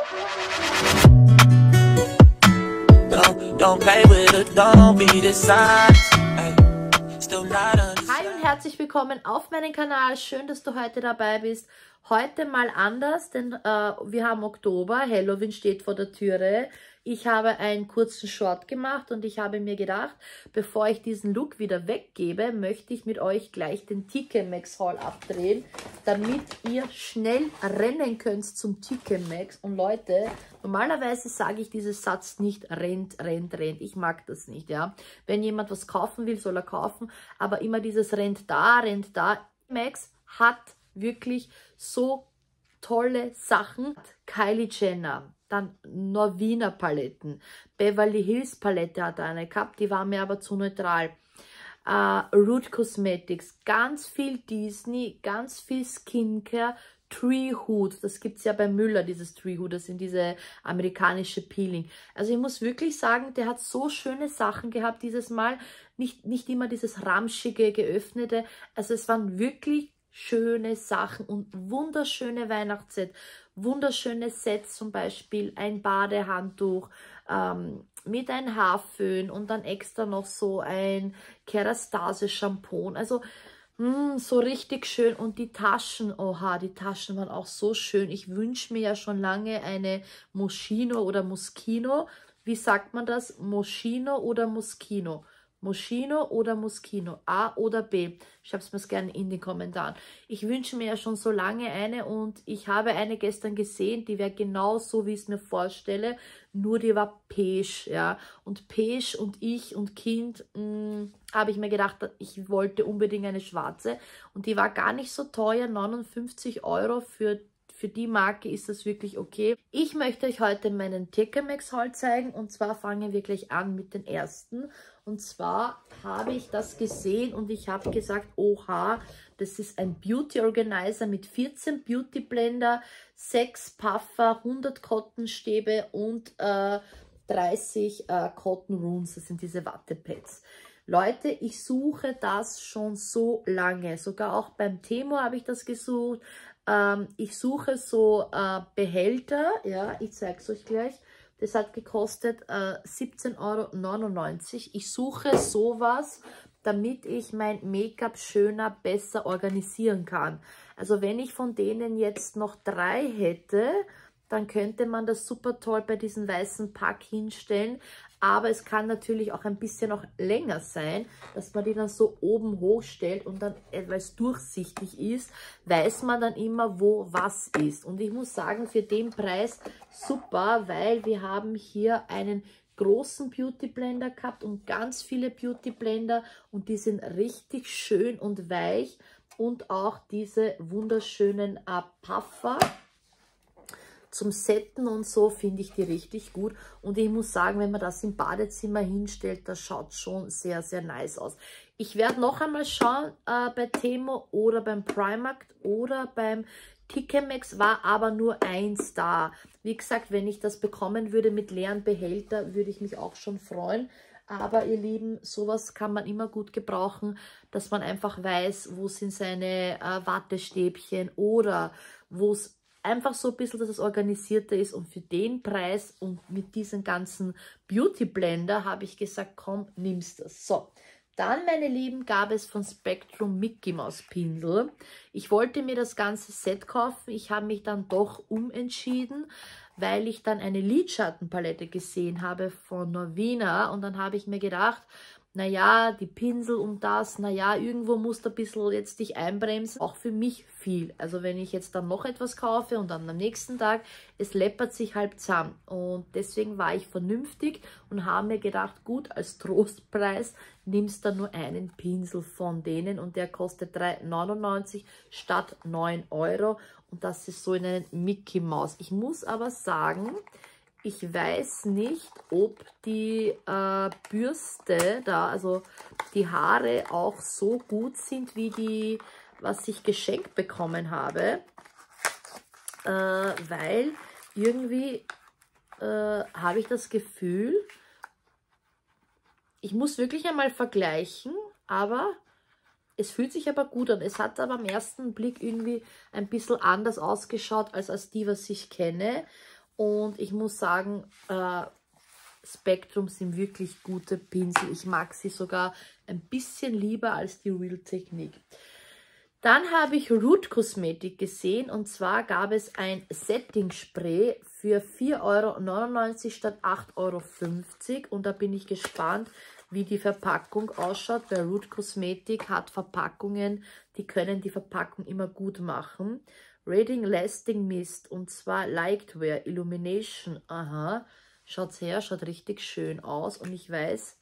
Don't play with it, don't be dishonest. Still not Hi und herzlich willkommen auf meinem Kanal. Schön, dass du heute dabei bist. Heute mal anders, denn wir haben Oktober, Halloween steht vor der Türe. Ich habe einen kurzen Short gemacht und ich habe mir gedacht, bevor ich diesen Look wieder weggebe, möchte ich mit euch gleich den TK Maxx Haul abdrehen, damit ihr schnell rennen könnt zum TK Maxx. Und Leute, normalerweise sage ich diesen Satz nicht, rennt, rennt, rennt. Ich mag das nicht, ja. Wenn jemand was kaufen will, soll er kaufen, aber immer dieses rennt da, rennt da. Max hat wirklich so tolle Sachen. Kylie Jenner, dann Norvina Paletten, Beverly Hills Palette hat eine gehabt, die war mir aber zu neutral. Root Cosmetics, ganz viel Disney, ganz viel Skincare, Tree Hood, das gibt es ja bei Müller, dieses Tree Hood, das sind diese amerikanische Peeling. Also ich muss wirklich sagen, der hat so schöne Sachen gehabt dieses Mal, nicht immer dieses ramschige, geöffnete, also es waren wirklich schöne Sachen und wunderschöne Weihnachtssets, wunderschöne Sets, zum Beispiel ein Badehandtuch mit einem Haarföhn und dann extra noch so ein Kerastase Shampoo, also so richtig schön. Und die Taschen, oha, die Taschen waren auch so schön. Ich wünsche mir ja schon lange eine Moschino oder Moschino. Wie sagt man das? Moschino oder Moschino? Moschino oder Moschino, A oder B? Schreibt mir es gerne in den Kommentaren. Ich wünsche mir ja schon so lange eine und ich habe eine gestern gesehen, die wäre genau so, wie ich es mir vorstelle, nur die war beige, ja. Und beige und ich und Kind, habe ich mir gedacht, ich wollte unbedingt eine schwarze und die war gar nicht so teuer, 59 € für die Marke ist das wirklich okay. Ich möchte euch heute meinen TK Maxx Haul zeigen und zwar fangen wir gleich an mit den ersten. Und zwar habe ich das gesehen und ich habe gesagt, oha, das ist ein Beauty Organizer mit 14 Beauty Blender, 6 Puffer, 100 Cottonstäbe und 30 Cotton Runes, das sind diese Wattepads. Leute, ich suche das schon so lange, sogar auch beim Temo habe ich das gesucht. Ich suche so Behälter, ja, ich zeige es euch gleich. Das hat gekostet 17,99 €. Ich suche sowas, damit ich mein Make-up schöner, besser organisieren kann. Also wenn ich von denen jetzt noch 3 hätte, dann könnte man das super toll bei diesem weißen Pack hinstellen. Aber es kann natürlich auch ein bisschen noch länger sein, dass man die dann so oben hochstellt und dann, weil es durchsichtig ist, weiß man dann immer, wo was ist. Und ich muss sagen, für den Preis super, weil wir haben hier einen großen Beauty Blender gehabt und ganz viele Beauty Blender und die sind richtig schön und weich und auch diese wunderschönen Puffer. Zum Setten und so finde ich die richtig gut. Und ich muss sagen, wenn man das im Badezimmer hinstellt, das schaut schon sehr, sehr nice aus. Ich werde noch einmal schauen bei Temo oder beim Primark oder beim TK Maxx, war aber nur eins da. Wie gesagt, wenn ich das bekommen würde mit leeren Behälter, würde ich mich auch schon freuen. Aber ihr Lieben, sowas kann man immer gut gebrauchen, dass man einfach weiß, wo sind seine Wattestäbchen oder wo es einfach so ein bisschen, dass es organisierter ist und für den Preis und mit diesen ganzen Beauty Blender habe ich gesagt, komm, nimmst das. So, dann, meine Lieben, gab es von Spectrum Mickey Mouse Pinsel. Ich wollte mir das ganze Set kaufen, ich habe mich dann doch umentschieden, weil ich dann eine Lidschattenpalette gesehen habe von Norvina und dann habe ich mir gedacht, naja, die Pinsel und das, naja, irgendwo musst du ein bisschen jetzt dich einbremsen. Auch für mich viel. Also wenn ich jetzt dann noch etwas kaufe und dann am nächsten Tag, es läppert sich halb zusammen. Und deswegen war ich vernünftig und habe mir gedacht, gut, als Trostpreis nimmst du nur einen Pinsel von denen und der kostet 3,99 € statt 9 € und das ist so in einem Mickey Mouse. Ich muss aber sagen, ich weiß nicht, ob die Bürste da, also die Haare auch so gut sind, wie die, was ich geschenkt bekommen habe. Weil irgendwie habe ich das Gefühl, ich muss wirklich einmal vergleichen, aber es fühlt sich aber gut an. Es hat aber am ersten Blick irgendwie ein bisschen anders ausgeschaut als die, was ich kenne. Und ich muss sagen, Spectrum sind wirklich gute Pinsel. Ich mag sie sogar ein bisschen lieber als die Real Technique. Dann habe ich Root Kosmetik gesehen und zwar gab es ein Setting Spray für 4,99 € statt 8,50 € und da bin ich gespannt, wie die Verpackung ausschaut, weil Root Kosmetik hat Verpackungen, die können die Verpackung immer gut machen. Radiant Lasting Mist und zwar Lightwear Illumination, aha, schaut's her, schaut richtig schön aus und ich weiß,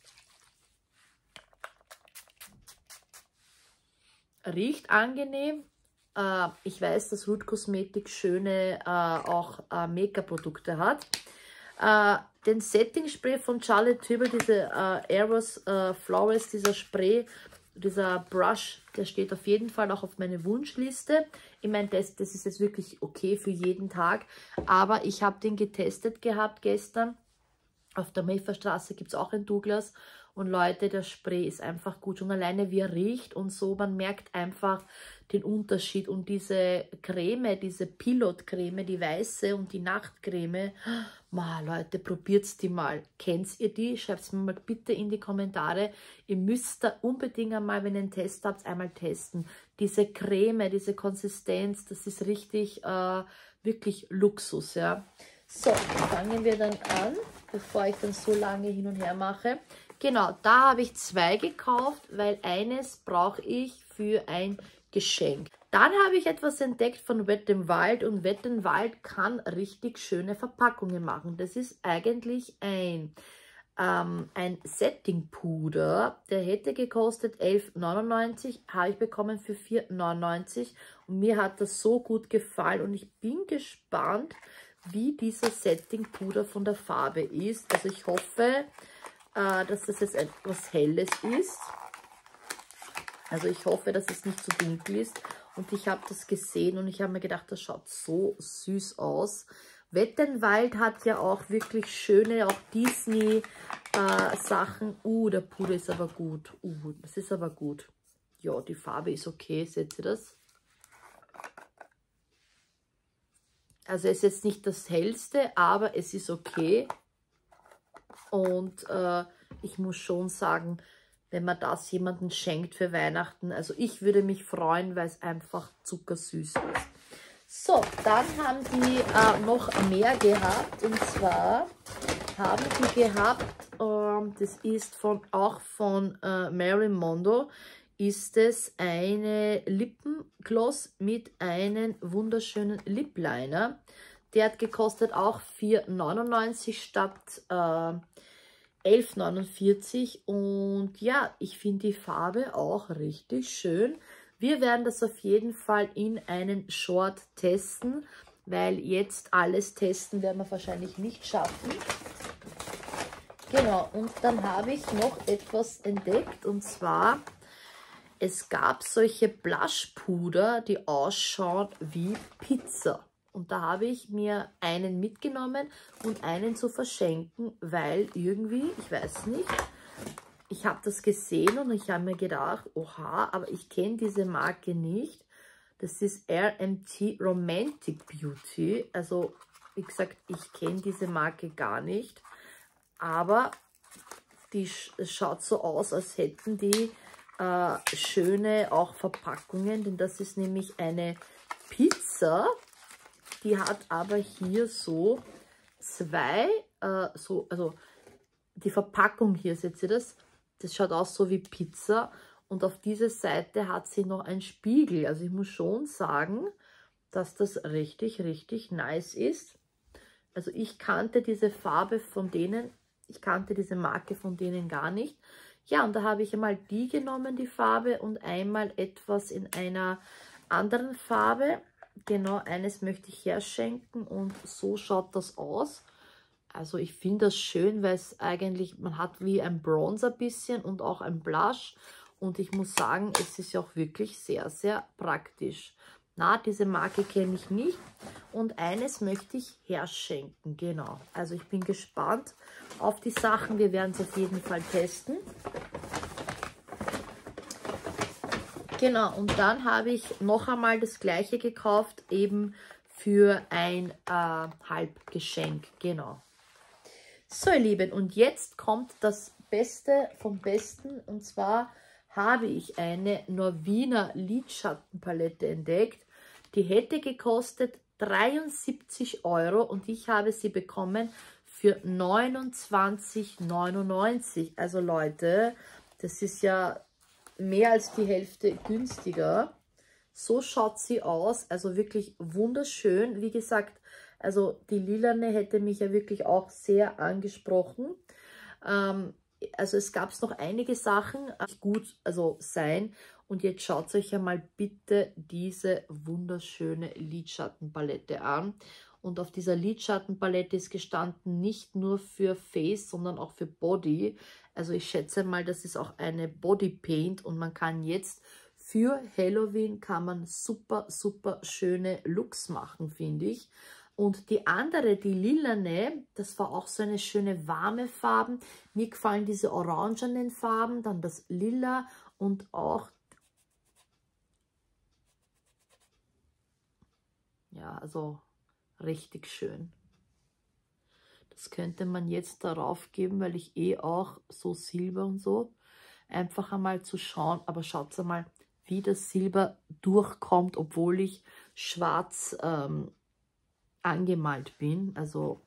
riecht angenehm. Ich weiß, dass Root Kosmetik schöne auch Make-up-Produkte hat. Den Setting Spray von Charlotte Tilbury, diese Eros Flores, dieser Spray, dieser Brush, der steht auf jeden Fall auch auf meine Wunschliste. Ich meine, das ist jetzt wirklich okay für jeden Tag, aber ich habe den getestet gehabt gestern. Auf der Mayfairstraße gibt es auch ein Douglas. Und Leute, der Spray ist einfach gut. Schon alleine wie er riecht und so, man merkt einfach den Unterschied. Und diese Creme, diese Pilot-Creme, die weiße und die Nachtcreme, Leute, probiert die mal. Kennt ihr die? Schreibt es mir mal bitte in die Kommentare. Ihr müsst da unbedingt einmal, wenn ihr einen Test habt, einmal testen. Diese Creme, diese Konsistenz, das ist richtig, wirklich Luxus, ja. So, fangen wir dann an, bevor ich dann so lange hin und her mache. Genau, da habe ich 2 gekauft, weil eines brauche ich für ein Geschenk. Dann habe ich etwas entdeckt von Wet n Wild und Wet n Wild kann richtig schöne Verpackungen machen. Das ist eigentlich ein Setting-Puder, der hätte gekostet 11,99 €, habe ich bekommen für 4,99 € und mir hat das so gut gefallen und ich bin gespannt, wie dieser Setting-Puder von der Farbe ist. Also ich hoffe, dass das jetzt etwas Helles ist. Also ich hoffe, dass es nicht zu dunkel ist. Und ich habe das gesehen und ich habe mir gedacht, das schaut so süß aus. Wet n Wild hat ja auch wirklich schöne, auch Disney-Sachen. Der Puder ist aber gut. Das ist aber gut. Ja, die Farbe ist okay. Seht ihr das? Also es ist jetzt nicht das hellste, aber es ist okay. Und ich muss schon sagen, wenn man das jemandem schenkt für Weihnachten, also ich würde mich freuen, weil es einfach zuckersüß ist. So, dann haben die noch mehr gehabt. Und zwar haben die gehabt, das ist auch von Marilyn Monroe, ist es eine Lippengloss mit einem wunderschönen Lip Liner. Der hat gekostet auch 4,99 € statt 11,49 € und ja, ich finde die Farbe auch richtig schön. Wir werden das auf jeden Fall in einen Short testen, weil jetzt alles testen werden wir wahrscheinlich nicht schaffen. Genau, und dann habe ich noch etwas entdeckt und zwar, es gab solche Blushpuder, die ausschauen wie Pizza. Und da habe ich mir einen mitgenommen und einen zu verschenken, weil irgendwie, ich weiß nicht, ich habe das gesehen und ich habe mir gedacht, oha, aber ich kenne diese Marke nicht. Das ist RMT Romantic Beauty. Also, wie gesagt, ich kenne diese Marke gar nicht. Aber es schaut so aus, als hätten die schöne auch Verpackungen. Denn das ist nämlich eine Pizza. Die hat aber hier so 2, also die Verpackung hier, seht ihr das? Das schaut aus so wie Pizza und auf dieser Seite hat sie noch einen Spiegel. Also ich muss schon sagen, dass das richtig, richtig nice ist. Also ich kannte diese Farbe von denen, ich kannte diese Marke von denen gar nicht. Ja, und da habe ich einmal die genommen, die Farbe, und einmal etwas in einer anderen Farbe. Genau, eines möchte ich herschenken und so schaut das aus. Also ich finde das schön, weil es eigentlich, man hat wie ein Bronzer bisschen und auch ein Blush. Und ich muss sagen, es ist ja auch wirklich sehr, sehr praktisch. Na, diese Marke kenne ich nicht. Und eines möchte ich herschenken, genau. Also ich bin gespannt auf die Sachen. Wir werden es auf jeden Fall testen. Genau, und dann habe ich noch einmal das gleiche gekauft, eben für ein Halbgeschenk. Genau. So, ihr Lieben, und jetzt kommt das Beste vom Besten. Und zwar habe ich eine Norvina Lidschattenpalette entdeckt. Die hätte gekostet 73 € und ich habe sie bekommen für 29,99 €. Also Leute, das ist ja mehr als die Hälfte günstiger. So schaut sie aus, also wirklich wunderschön. Wie gesagt, also die Lilane hätte mich ja wirklich auch sehr angesprochen. Also es gab noch einige Sachen, die gut sein. Und jetzt schaut euch ja mal bitte diese wunderschöne Lidschattenpalette an. Und auf dieser Lidschattenpalette ist gestanden nicht nur für Face, sondern auch für Body. Also ich schätze mal, das ist auch eine Body Paint und man kann jetzt für Halloween kann man super, super schöne Looks machen, finde ich. Und die andere, die Lilane, das war auch so eine schöne warme Farben. Mir gefallen diese orangenen Farben, dann das Lila und auch, ja, also richtig schön. Das könnte man jetzt darauf geben, weil ich auch so Silber und so, einfach einmal zu schauen, aber schaut mal, wie das Silber durchkommt, obwohl ich schwarz angemalt bin. Also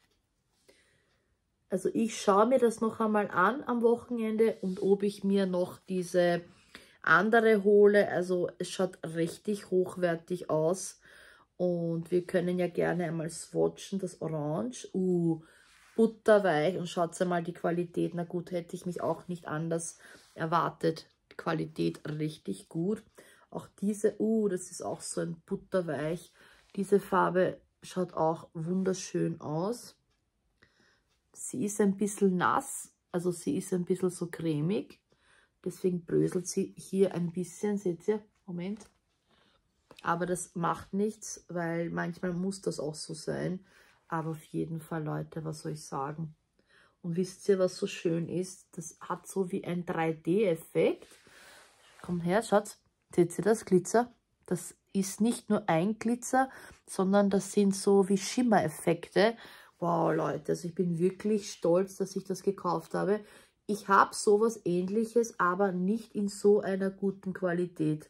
ich schaue mir das noch einmal an am Wochenende und ob ich mir noch diese andere hole. Also es schaut richtig hochwertig aus und wir können ja gerne einmal swatchen, das Orange. Butterweich und schaut mal die Qualität. Na gut, hätte ich mich auch nicht anders erwartet. Die Qualität richtig gut. Auch diese, das ist auch so ein Butterweich. Diese Farbe schaut auch wunderschön aus. Sie ist ein bisschen nass, also sie ist ein bisschen so cremig. Deswegen bröselt sie hier ein bisschen, seht ihr? Moment. Aber das macht nichts, weil manchmal muss das auch so sein. Aber auf jeden Fall, Leute, was soll ich sagen? Und wisst ihr, was so schön ist? Das hat so wie ein 3D-Effekt. Kommt her, schaut. Seht ihr das Glitzer? Das ist nicht nur ein Glitzer, sondern das sind so wie Schimmereffekte. Wow, Leute, also ich bin wirklich stolz, dass ich das gekauft habe. Ich habe sowas Ähnliches, aber nicht in so einer guten Qualität.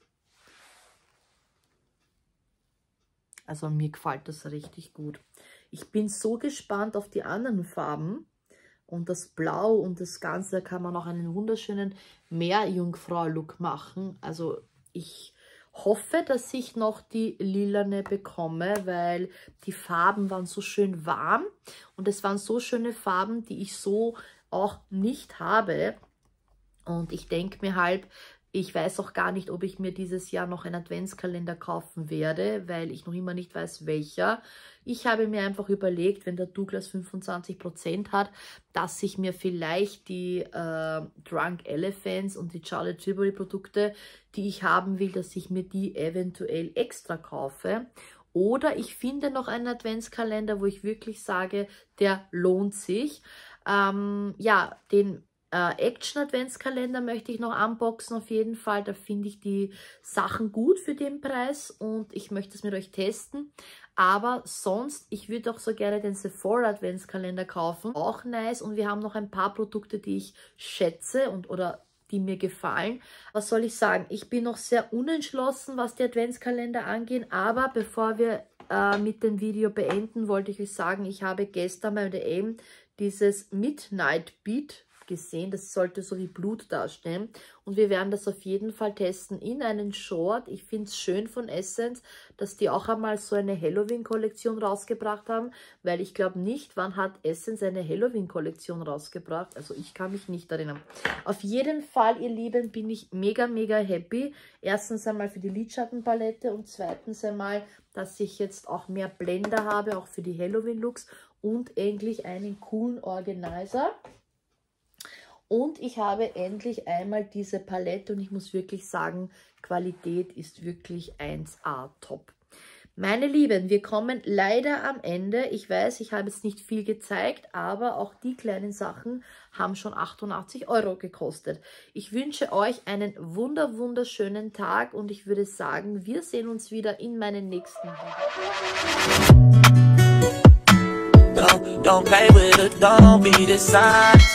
Also mir gefällt das richtig gut. Ich bin so gespannt auf die anderen Farben. Und das Blau und das Ganze, da kann man auch einen wunderschönen Meerjungfrau-Look machen. Also ich hoffe, dass ich noch die Lilane bekomme, weil die Farben waren so schön warm. Und es waren so schöne Farben, die ich so auch nicht habe. Und ich denke mir halt, ich weiß auch gar nicht, ob ich mir dieses Jahr noch einen Adventskalender kaufen werde, weil ich noch immer nicht weiß, welcher. Ich habe mir einfach überlegt, wenn der Douglas 25% hat, dass ich mir vielleicht die Drunk Elephants und die Charlotte Tilbury Produkte, die ich haben will, dass ich mir die eventuell extra kaufe. Oder ich finde noch einen Adventskalender, wo ich wirklich sage, der lohnt sich. Ja, den Action Adventskalender möchte ich noch unboxen auf jeden Fall. Da finde ich die Sachen gut für den Preis und ich möchte es mit euch testen. Aber sonst, ich würde auch so gerne den Sephora Adventskalender kaufen. Auch nice und wir haben noch ein paar Produkte, die ich schätze oder die mir gefallen. Was soll ich sagen? Ich bin noch sehr unentschlossen, was die Adventskalender angeht. Aber bevor wir mit dem Video beenden, wollte ich euch sagen, ich habe gestern bei DM dieses Midnight Beat gesehen. Das sollte so wie Blut darstellen. Und wir werden das auf jeden Fall testen in einen Short. Ich finde es schön von Essence, dass die auch einmal so eine Halloween-Kollektion rausgebracht haben, weil ich glaube nicht, wann hat Essence eine Halloween-Kollektion rausgebracht. Also ich kann mich nicht erinnern. Auf jeden Fall, ihr Lieben, bin ich mega, mega happy. Erstens einmal für die Lidschattenpalette und zweitens einmal, dass ich jetzt auch mehr Blender habe, auch für die Halloween-Looks und endlich einen coolen Organizer. Und ich habe endlich einmal diese Palette und ich muss wirklich sagen, Qualität ist wirklich 1A top. Meine Lieben, wir kommen leider am Ende. Ich weiß, ich habe jetzt nicht viel gezeigt, aber auch die kleinen Sachen haben schon 88 € gekostet. Ich wünsche euch einen wunderschönen Tag und ich würde sagen, wir sehen uns wieder in meinen nächsten Videos. Don't play with it, don't be the sign.